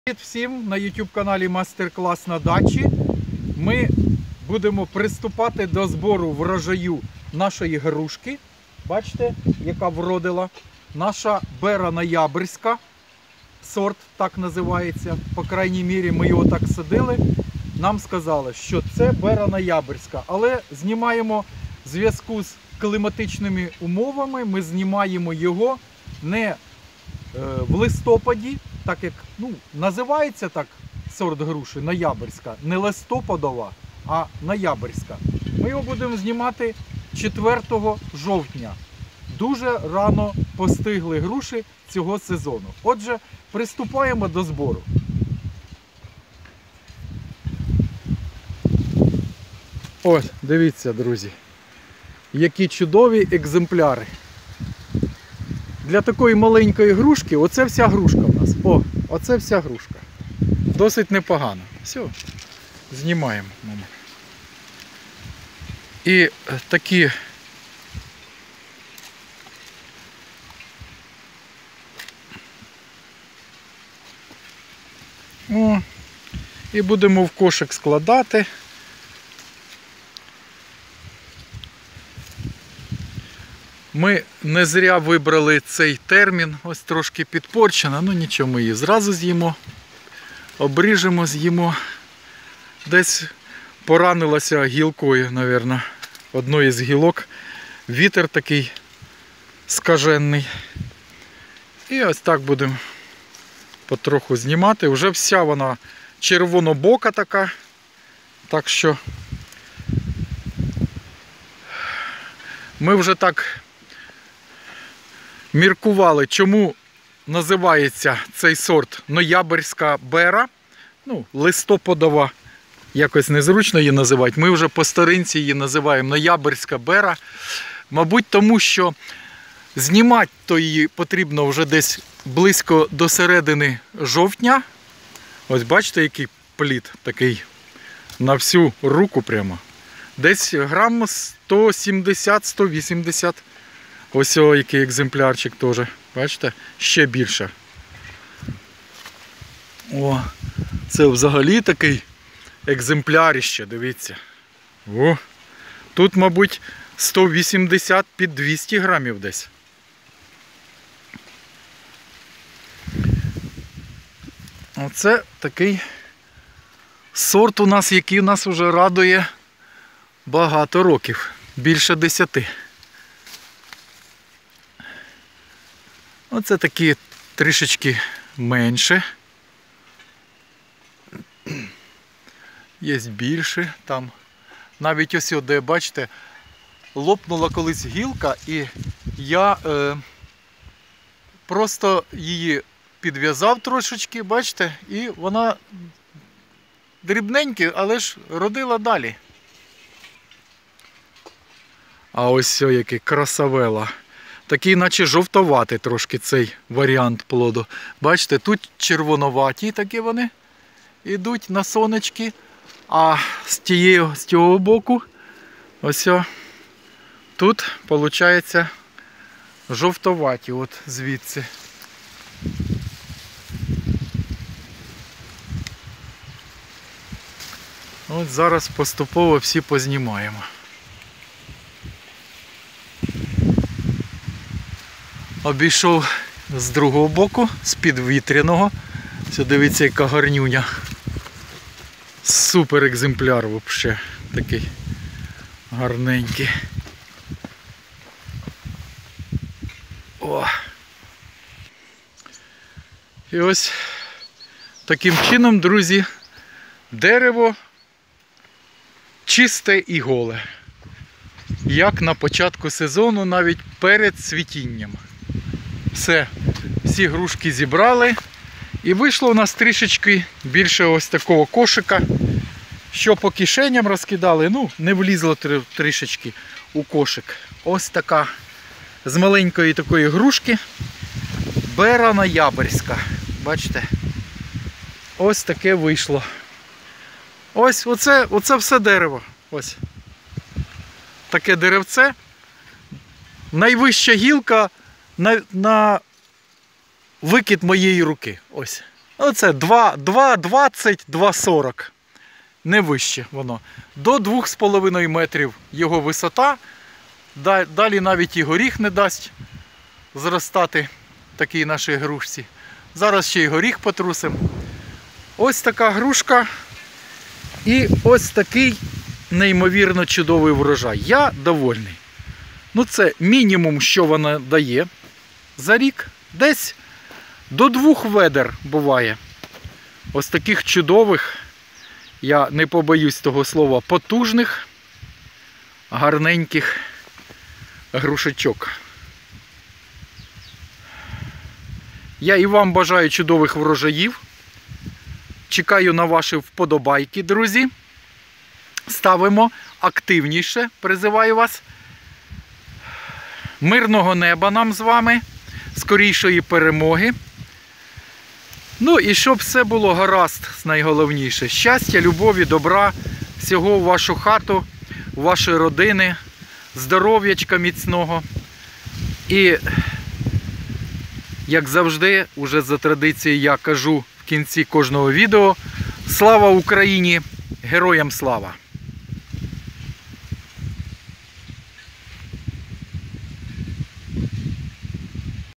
Привіт всім на YouTube каналі Мастер-клас на дачі. Ми будемо приступати до збору врожаю нашої грушки. Бачите, яка вродила. Наша Бера ноябрьська, сорт так називається. По крайній мірі ми його так садили. Нам сказали, що це Бера ноябрьська. Але знімаємо в зв'язку з кліматичними умовами. Ми знімаємо його не в листопаді. Так як називається так сорт груші ноябрьська, не листопадова, а ноябрьська. Ми його будемо знімати 4 жовтня. Дуже рано постигли груші цього сезону. Отже, приступаємо до збору. Ось, дивіться, друзі, які чудові екземпляри. Для такої маленької грушки, оце вся грушка в нас. Оце вся грушка. Досить непогано. Все, знімаємо. І такі і будемо в кошик складати. Ми не зря вибрали цей термін, ось трошки підпорчена, ну нічого, ми її зразу з'їмо, обріжемо, з'їмо. Десь поранилася гілкою, мабуть, одної з гілок. Вітер такий скажений. І ось так будемо потроху знімати. Вже вся вона червонобока така, так що ми вже так міркували, чому називається цей сорт ноябрьська бера. Листопадова, якось незручно її називати. Ми вже по старинці її називаємо ноябрьська бера. Мабуть, тому що знімати то її потрібно вже десь близько до середини жовтня. Ось бачите, який плід такий на всю руку прямо. Десь грам 170-180. Ось який екземплярчик теж. Бачите? Ще більше. Це взагалі такий екземплярище, дивіться. Тут, мабуть, 180 під 200 грамів десь. Оце такий сорт у нас, який нас вже радує багато років. Більше 10. Оце такі трішечки менше. Є більше там. Навіть ось, де, бачите, лопнула колись гілка, і я просто її підв'язав трошечки, бачите, і вона дрібненька, але ж родила далі. А ось який красавела. Такий наче жовтоватий трошки цей варіант плоду. Бачите, тут червоноваті такі вони йдуть на сонечки. А з цього боку, ось тут, виходить, жовтоваті, от звідси. От зараз поступово всі познімаємо. Обійшов з другого боку, з підвітряного. Ось дивіться, яка гарнюня. Супер екземпляр взагалі. Такий гарненький. І ось таким чином, друзі, дерево чисте і голе. Як на початку сезону, навіть перед цвітінням. Все, всі грушки зібрали. І вийшло у нас трішечки більше ось такого кошика. Що по кишеням розкидали, не влізло трішечки у кошик. Ось така, з маленької такої грушки. Бера ноябрьська. Бачите? Ось таке вийшло. Ось, оце все дерево. Ось. Таке деревце. Найвища гілка на викид моєї руки. Ось. Оце 2,20, 2,40. Не вище воно. До 2,5 метрів його висота. Далі навіть і горіх не дасть зростати такій нашій грушці. Зараз ще й горіх потрусимо. Ось така грушка. І ось такий неймовірно чудовий врожай. Я довольний. Ну це мінімум, що вона дає за рік. Десь до 2 ведер буває. Ось таких чудових, я не побоюсь того слова, потужних, гарненьких грушечок. Я і вам бажаю чудових врожаїв. Чекаю на ваші вподобайки, друзі. Ставимо активніше, призиваю вас. Мирного неба нам з вами, скорішої перемоги. Ну і щоб все було гаразд, найголовніше. Щастя, любові, добра, всього в вашу хату, в ваші родини, здоров'ячка міцного. І, як завжди, уже за традицією я кажу в кінці кожного відео: слава Україні! Героям слава!